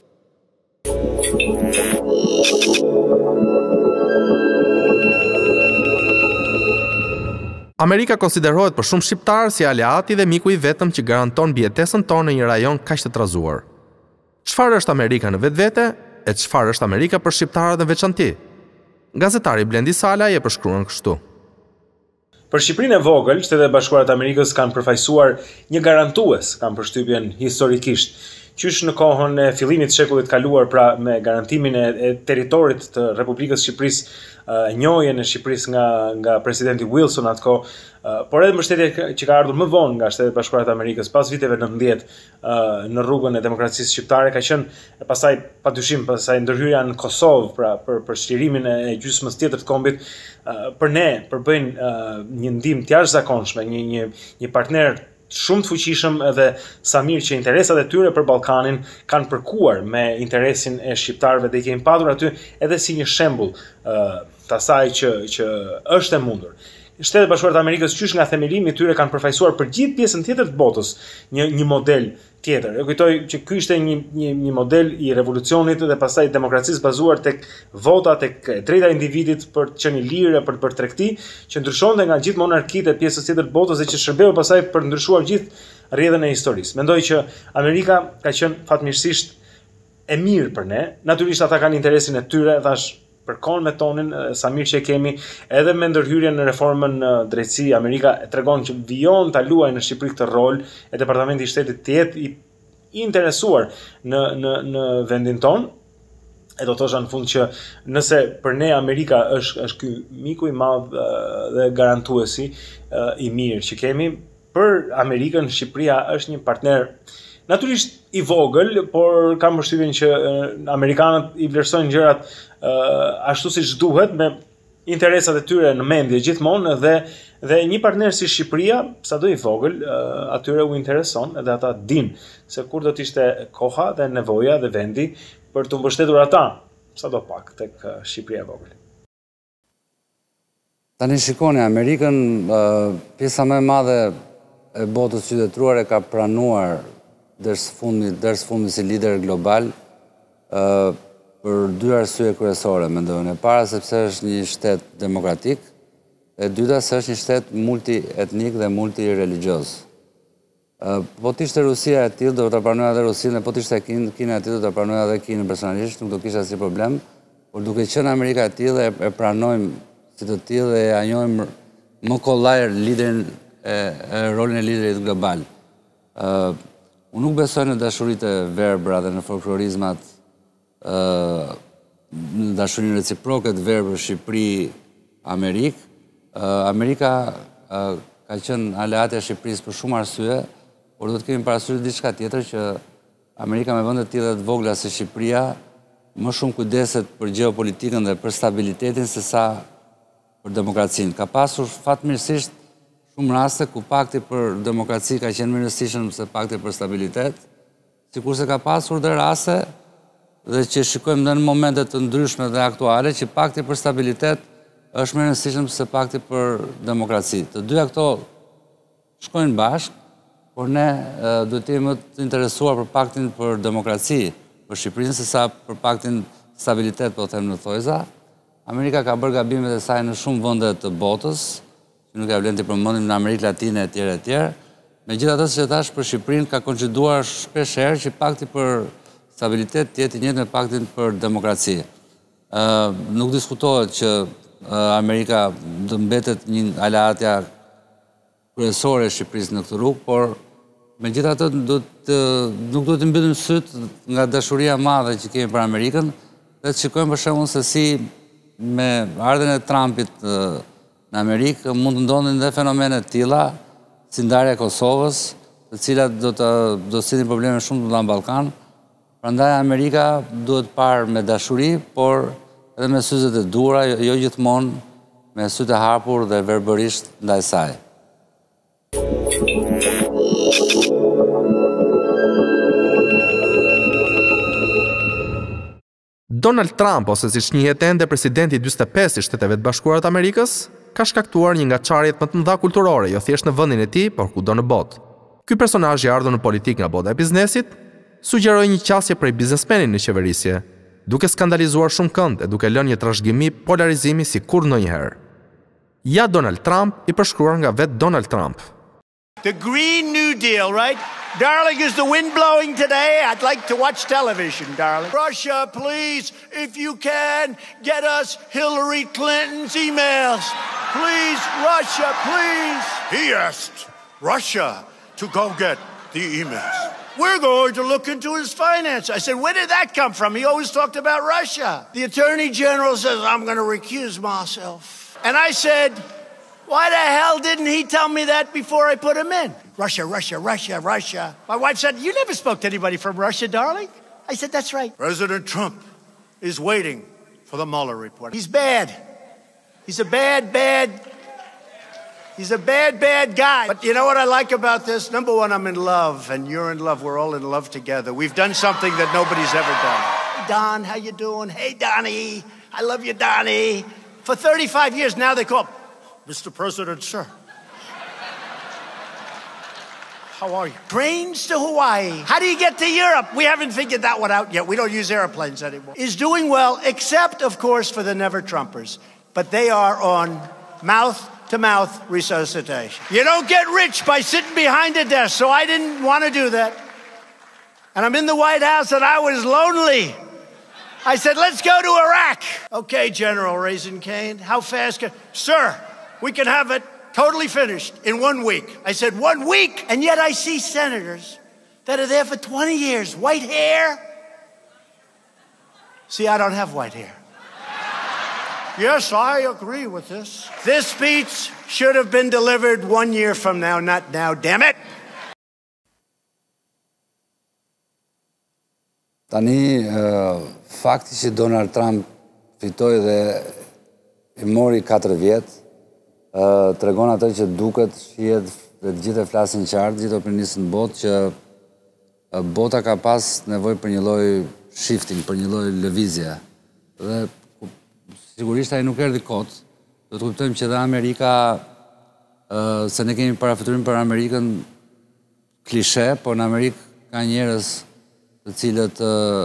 Amerika konsiderohet për shumë shqiptarë si aleati dhe miku i vetëm që garanton mbijetesën tonë në një rajon kaq të trazuar. Çfarë është Amerika në vetvete e çfarë është Amerika për shqiptarët në veçanti? Gazetari Blendi Salaj e përshkruan kështu. Për Shqipërinë e vogël, Shtetet e Bashkuara të Amerikës kanë përfaqësuar një garantues, kanë përshtypjen historikisht, qysh në kohën e fillimit të shekullit kaluar, pra me garantimin e, e territorit të Republikës së Shqipërisë, uh, njohjen e Shqipërisë nga nga presidenti Wilson atko, uh, por edhe mbështetje që ka ardhur më vonë nga Shtetet Bashkuara të Amerikës pas viteve nëntëdhjetë uh, në rrugën e demokracisë shqiptare, ka qenë e pastaj padyshim pastaj ndërhyrja në Kosovë, pra për për shlirimin e gjysmës tjetër të kombit, uh, për ne përbëjnë uh, një ndihmë të jashtëzakonshme, një një një partner shumë të fuqishëm, edhe sa mirë që interesat e tyre për Ballkanin kanë përkuar me interesin e shqiptarëve dhe i kemi padur aty edhe si një shembull uh, të asaj që që është e mundur. Shtetet Bashkuara të Amerikës qysh nga themelimi i tyre kanë përfaqësuar për gjithë pjesën tjetër të botës një një model tjetër. E kujtoj që ky ishte një një një model i revolucionit dhe pastaj demokracisë bazuar tek vota, tek drejta e individit për të qenë i lirë, për të bërë tregti, që ndryshonte nga gjithë monarkitë e pjesës tjetër të botës dhe që shërbeu pastaj për të ndryshuar gjithë rrjedhën e historisë. Mendoj që Amerika ka qenë fatmirësisht e mirë për ne. Natyrisht ata kanë interesin e tyre, thash përkon me tonin, sa mirë që e kemi, edhe me ndërhyrjen në reformën në drejtësi, Amerika tregon që vijon ta luajë në Shqipëri këtë rol, e Departamenti i Shtetit të jetë i, i interesuar në në në vendin ton. E do të thosha në fund që nëse për ne Amerika është është ky miku i madh dhe garantuesi i mirë që kemi, për Amerikën Shqipëria është një partner natyrisht i vogël, por kam përshtypjen që amerikanët i vlerësojnë gjërat uh, ashtu siç duhet, me interesat e tyre në mendje gjithmonë, dhe dhe një partner si Shqipëria, sado i vogël, uh, atyre u intereson edhe ata dinë se kur do të ishte koha dhe nevoja dhe vendi për të mbështetur ata, sado pak tek uh, Shqipëria e vogël. Tani shikoni, Amerikën, uh, pjesa më e madhe e botës qytetërore ka pranuar dërës fundi, dërës fundi si lider global uh, për dy arsye kryesore, mendojnë. E para sepse është një shtet demokratik, e dyta se është një shtet multietnik dhe multireligjioz. Uh, po t'ishte Rusia e tillë, do të pranoja edhe Rusinë, po t'ishte Kina e tillë, do të pranoja edhe Kinën personalisht, nuk do kisha asnjë problem, por duke qenë Amerika e tillë, e, e pranojmë si të tillë dhe ja njohim më kollaj liderin e, e rolin e liderit global. Uh, Unë nuk besoj në dashuritë e verbra dhe në folklorizmat, uh, në dashurinë reciproke të verbër Shqipëri-Amerikë. Uh, Amerika uh, ka qenë aleate e Shqipërisë për shumë arsye, por do të kemi parasysh diçka tjetër, që Amerika me vende të tilla të vogla se Shqipëria më shumë kujdeset për gjeopolitikën dhe për stabilitetin se sa për demokracinë. Ka pasur fatmirësisht shumë raste ku pakti për demokraci ka qenë më i rëndësishëm se pakti për stabilitet, sikurse ka pasur dhe raste dhe që shikojmë në momente të ndryshme dhe aktuale që pakti për stabilitet është më i rëndësishëm se pakti për demokraci. Të dyja këto shkojnë bashkë, por ne duhet të jemi më të interesuar për paktin për demokraci për Shqipërinë se sa për paktin stabilitet, po them në thojza. Amerika ka bërë gabimet e saj në shumë vende të botës, nuk e vlen të përmendim në Amerikë Latine e tjerë e tjerë. Megjithatë, që thash për Shqipërinë ka konceduar shpesh herë që pakti për stabilitet të jetë i njëjtë me paktin për demokraci. Uh, nuk diskutohet që uh, Amerika do mbetet një aleatja kryesore e Shqipërisë në këtë rrugë, por megjithatë do të nuk do të mbyllim syt nga dashuria e madhe që kemi për Amerikën, dhe të shikojmë për shembull se si me ardhen e Trumpit uh, në Amerikë mund të ndonin dhe fenomene të tilla, si ndarja e Kosovës, të cilat do të do sillin probleme shumë të mëdha në Ballkan. Prandaj Amerika duhet parë me dashuri, por edhe me syzet e dura, jo, jo gjithmonë me sytë e hapur dhe verbërisht ndaj saj. Donald Trump, ose siç njihet ende presidenti dyzet e pesë i Shteteve të Bashkuara të Amerikës, ka shkaktuar një nga çarjet më të mëdha kulturore, jo thjesht në vendin e tij, por kudo në botë. Ky personazh i ardhur në politikë nga bota e biznesit, sugjeroi një qasje prej biznesmenit në qeverisje, duke skandalizuar shumë kënd e duke lënë një trashëgimi polarizimi si kur ndonjëherë. Ja Donald Trump i përshkruar nga vetë Donald Trump. The Green New Deal, right? Darling, is the wind blowing today? I'd like to watch television, darling. Russia, please, if you can, get us Hillary Clinton's emails. Please, Russia, please. He asked Russia to go get the emails. we're going to look into his finance. I said, where did that come from? He always talked about Russia. The Attorney General says, I'm going to recuse myself. And I said, why the hell didn't he tell me that before I put him in? Russia, Russia, Russia, Russia. My wife said, you never spoke to anybody from Russia, darling. I said, that's right. President Trump is waiting for the Mueller report. He's bad. He's a bad, bad, he's a bad, bad guy. But you know what I like about this? Number one, I'm in love, and you're in love. We're all in love together. We've done something that nobody's ever done. Hey, Don, how you doing? Hey, Donnie. I love you, Donnie. For thirty-five years now, they call Mister President, sir. How are you? Trains to Hawaii. How do you get to Europe? We haven't figured that one out yet. We don't use airplanes anymore. Is doing well, except, of course, for the Never-Trumpers. But they are on mouth-to-mouth resuscitation. You don't get rich by sitting behind a desk, so I didn't want to do that. And I'm in the White House, and I was lonely. I said, let's go to Iraq. Okay, General Raisin Cane, how fast can... Sir, we can have it totally finished in one week. I said, one week? And yet I see senators that are there for twenty years. White hair. See, I don't have white hair. Yes, I agree with this. This speech should have been delivered one year from now, not now, damn it. Tani, fakti që Donald Trump fitoi dhe i mori katër vjet, tregon atë që duket, shihet dhe të gjithë e flasin qartë, gjithë opinionistë në botë që bota ka pas nevojë për një lloj shifting, për një lloj lëvizje. Dhe sigurisht ai nuk erdhi kot. Do të kuptojmë që dhe Amerika, se ne kemi parafiturim për Amerikën klishe, por në Amerikë ka njerëz të cilët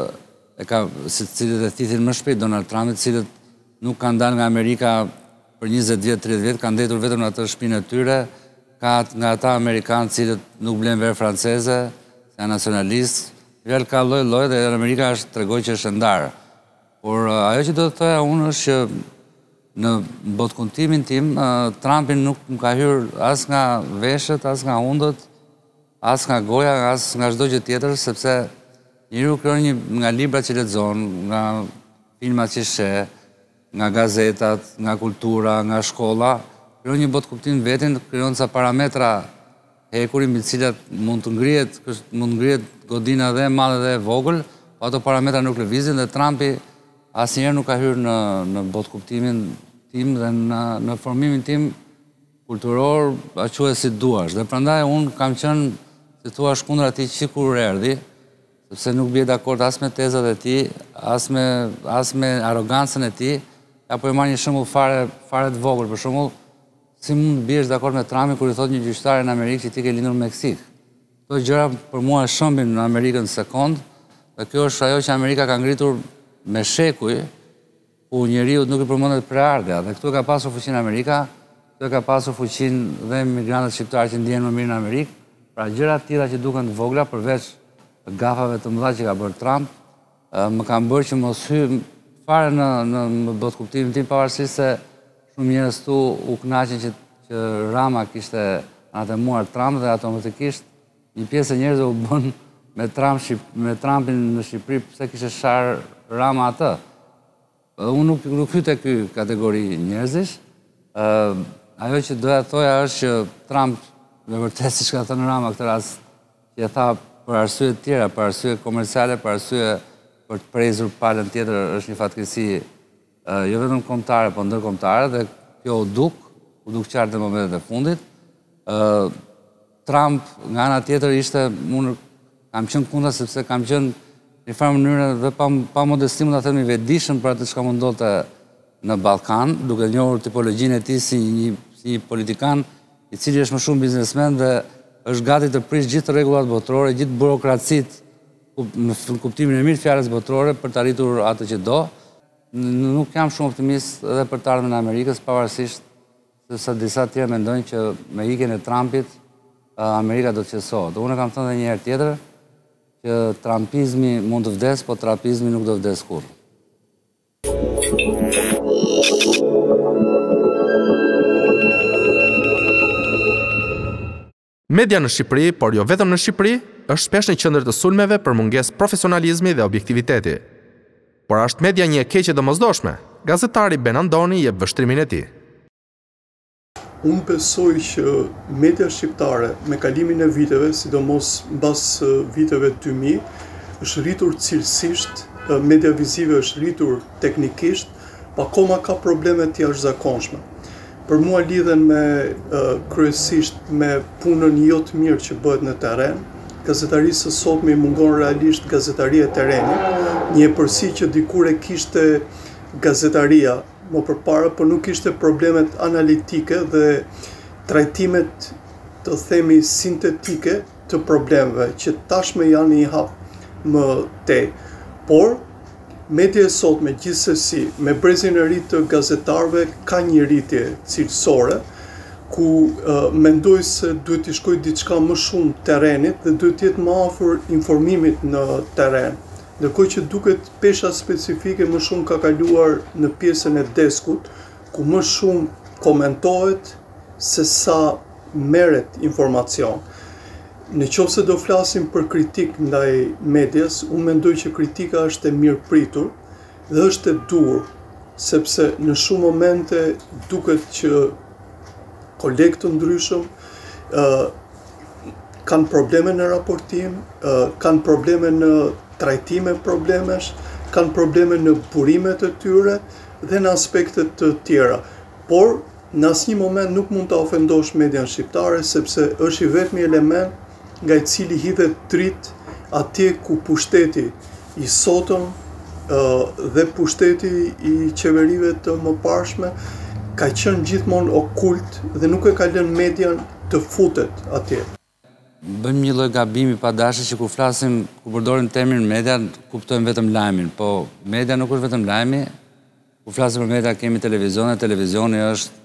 e ka, se të cilët e thithin më shpejt Donald Trumpit, të cilët nuk kanë dalë nga Amerika për njëzet vjet, tridhjetë vjet, kanë ndetur vetëm në atë shtëpinë e tyre, ka nga ata amerikanë të cilët nuk blen verë franceze, janë nacionalistë, fjalë ka lloj-lloj dhe Amerika është tregoj që është ndarë. Por ajo që do të thoja unë është që në botëkuntimin tim, Trumpin nuk më ka hyrë as nga veshët, as nga hundët, as nga goja, as nga çdo gjë tjetër, sepse njeriu krijon një nga librat që lexon, nga filmat që sheh, nga gazetat, nga kultura, nga shkolla, krijon një botëkuptim vetin, krijon ca parametra hekurin mbi të cilat mund të ngrihet, mund ngrihet godina dhe e madhe dhe e vogël, po ato parametra nuk lëvizin dhe Trumpi asnjëherë nuk ka hyrë në në botëkuptimin tim dhe në në formimin tim kulturor, a quhet si duash. Dhe prandaj unë kam qenë, si thua, kundër atij që kur erdhi, sepse nuk bie dakord as me tezat e tij, as me as me arrogancën e tij. Apo e marr një shembull fare fare të vogël, për shembull, si mund të biesh dakord me Trumpin kur i thot një gjyqtare në Amerikë që ti ke lindur në Meksik. Këto gjëra për mua e shëmbin në Amerikën sekond, dhe kjo është ajo që Amerika ka ngritur me shekuj, ku njeriu nuk i përmendet preardhja, dhe këtu ka pasur fuqinë Amerika, këtu ka pasur fuqinë dhe migrantët shqiptarë që ndjehen më mirë në Amerikë, pra gjëra të tilla që duken të vogla përveç gafave të mëdha që ka bërë Trump, më kanë bërë që mos hy fare në në botëkuptimin tim, pavarësisht se shumë njerëz tu u kënaqën që që Rama kishte atemuar Trump dhe automatikisht një pjesë e njerëzve u bën me Trump me Trumpin në Shqipëri pse kishte shar Rama atë. Unë nuk nuk hyj te ky kategori njerëzish. Ë ajo që doja të thoja është që Trump me vërtet, siç ka thënë Rama këtë rast, që tha për arsye të tjera, për arsye komerciale, për arsye për të prezur palën tjetër, është një fatkeqësi jo vetëm kombëtare, por ndërkombëtare, dhe kjo u duk, u duk qartë në momentet e fundit. Trump, nga ana tjetër, ishte, unë kam qenë kundër sepse kam qenë në farë mënyrë dhe pa, pa modestim ta them i vetëdijshëm për atë çka mundonte në Ballkan, duke njohur tipologjinë e tij si një si një politikan i cili është më shumë biznesmen dhe është gati të prish gjithë rregullat botërore, gjithë burokracitë në kuptimin e mirë të fjalës botërore për të arritur atë që do. Nuk jam shumë optimist edhe për të ardhmen e Amerikës, pavarësisht se disa të tjerë mendojnë që me ikjen e Trumpit Amerika do të qetësohet. Unë kam thënë edhe një herë tjetër që trumpizmi mund të vdes, po trapizmi nuk do vdes kurrë. Media në Shqipëri, por jo vetëm në Shqipëri, është shpesh në qendër të sulmeve për mungesë profesionalizmi dhe objektiviteti. Por është media një e keqe domosdoshme? Gazetari Ben Andoni jep vështrimin e tij. Unë besoj që media shqiptare me kalimin e viteve, sidomos mbas viteve dy mijë, është rritur cilësisht, media vizive është rritur teknikisht, pa akoma ka probleme të jashtëzakonshme. Për mua lidhen me kryesisht me punën jo të mirë që bëhet në terren. Gazetarisë së sotme i mungon realisht gazetaria e terrenit, një epërsi që dikur e kishte gazetaria më përpara, por nuk ishte problemet analitike dhe trajtimet të themi sintetike të problemeve, që tashme janë një hap më tej. Por, media e sotme gjithsesi, me brezin e ri të gazetarëve, ka një rritje cilësore, ku uh, mendoj se duhet të shkojë diçka më shumë terrenit dhe duhet të jetë më afër informimit në terren. Ndërkohë që duket pesha specifike më shumë ka kaluar në pjesën e deskut, ku më shumë komentohet se sa merret informacion. Në qoftë se do flasim për kritik ndaj medias, unë mendoj që kritika është e mirë pritur dhe është e dur, sepse në shumë momente duket që kolegë të ndryshëm uh, kanë probleme në raportim, uh, kanë probleme në trajtime problemesh, kanë probleme në burimet e tyre dhe në aspektet të tjera. Por, në asnjë moment nuk mund të ofendosh median shqiptare, sepse është i vetmi element nga i cili hidhet dritë atje ku pushteti i sotëm uh, dhe pushteti i qeverive të mëparshme ka qenë gjithmonë okult dhe nuk e ka lënë median të futet atje. Bëjmë një lloj gabimi pa dashje që kur flasim, kur përdorim termin media, kuptojmë vetëm lajmin, po media nuk është vetëm lajmi. Kur flasim për media kemi televizion, televizioni është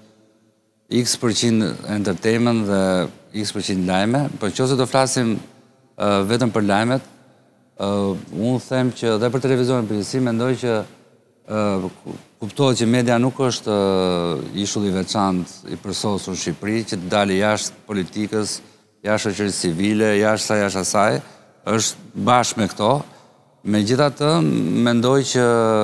X përqind entertainment dhe X përqind lajme, por nëse do flasim uh, vetëm për lajmet, uh, unë them që dhe për televizionin përgjithësi mendoj që uh, kuptohet që media nuk është uh, ishull i veçantë i përsosur në Shqipëri, që të dalë jashtë politikës, jashtë shoqërisë civile, jashtë sa jashtë asaj, është bashkë me këto. Megjithatë, mendoj që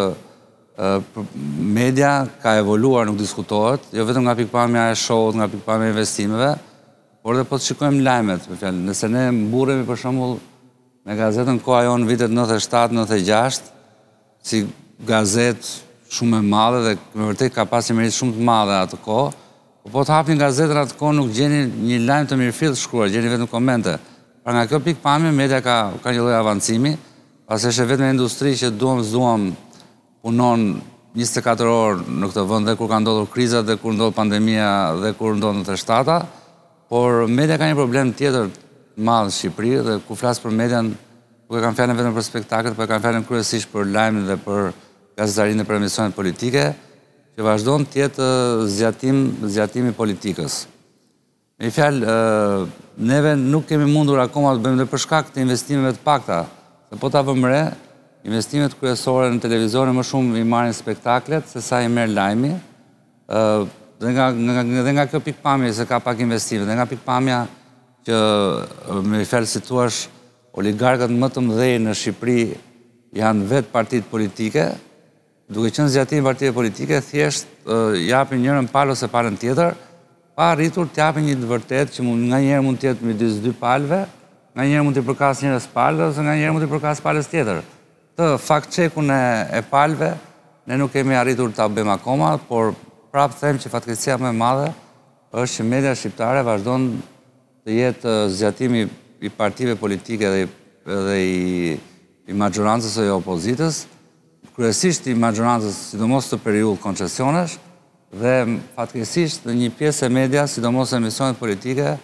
uh, media ka evoluar, nuk diskutohet, jo vetëm nga pikpamja e shohut, nga pikpamja e investimeve, por dhe po të shikojmë lajmet, për fjalë. Nëse ne mburremi për shembull me gazetën Koha Jon vitet nëntëdhjetë e shtatë nëntëdhjetë e gjashtë, si gazetë shumë e madhe dhe me vërtet ka pasur merit shumë të madhe atë kohë, po të hapni gazetën atë kohë nuk gjeni një lajm të mirëfillt shkruar, gjeni vetëm komente. Pra nga kjo pikpamje media ka ka një lloj avancimi, pasi është vetëm industri që duam zuam punon njëzet e katër orë në këtë vend dhe kur ka ndodhur kriza dhe kur ndodh pandemia dhe kur ndodh nëntëdhjetë e shtatë, por media ka një problem tjetër të madh në Shqipëri dhe kur flas për median, nuk e kanë fjalën vetëm për spektaklet, por e kanë fjalën kryesisht për lajmin dhe për gazetarinë dhe për emisionet politike, që vazhdon të jetë zgjatim, zgjatimi politikës. Me fjalë, neve nuk kemi mundur akoma të bëjmë dhe për shkak të investimeve të pakta, se po ta vëmë re, investimet kryesore në televizion më shumë i marrin spektaklet se sa i merr lajmi, dhe nga, nga, dhe nga kjo pikpamje se ka pak investime, dhe nga pikpamja që me fjalë si thua oligarkët më të mëdhenj në Shqipëri janë vetë partitë politike, duke qenë zgjatimi i partive politike, thjesht uh, japin njërën palë ose palën tjetër, pa arritur të japin një të vërtet që mund, nga njerë mund të jetë midis dy palëve, nga njerë mund të përkas njërës palëve, ose nga njerë mund të përkas palës tjetër. Të fakt checkun e, e palëve, ne nuk kemi arritur të bëjmë akoma, por prapë them që fatkeqësia më e madhe është që media shqiptare vazhdon të jetë zgjatimi i partive politike dhe, dhe i, i majorancës ose opozitës, kryesisht i majorancës, sidomos të periudhë koncesionesh, dhe fatkeqësisht në një pjesë e media, sidomos e emisionet politike,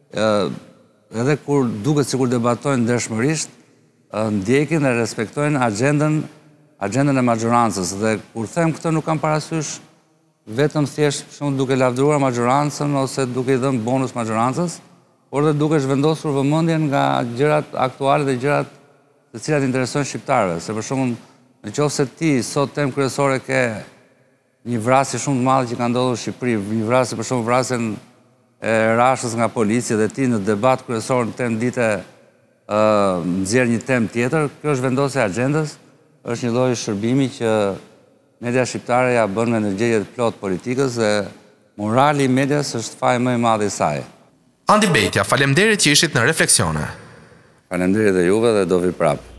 edhe kur duket sikur debatojnë ndershmërisht, ndjekin dhe respektojnë agendën, agendën e majorancës. Dhe kur them këtë nuk kam parasysh vetëm thjesht shumë duke lavdëruar majorancën ose duke i dhënë bonus majorancës, por dhe duke zhvendosur vëmendjen nga gjërat aktuale dhe gjërat të cilat interesojnë shqiptarëve. Se për shembull, nëse ti sot temë kryesore ke një vrasje shumë të madhe që ka ndodhur në Shqipëri, një vrasje për shembull vrasjen e Rashës nga policia dhe ti në debat kryesor në temë dite nxjerr një temë tjetër, kjo është vendosja e agjendës, është një lloj shërbimi që media shqiptare ja bën me ndërgjegje të plot politikës dhe morali i medias është faji më i madh i saj. Andi Betja, faleminderit që ishit në Refleksione. Faleminderit dhe juve dhe do vi prapë.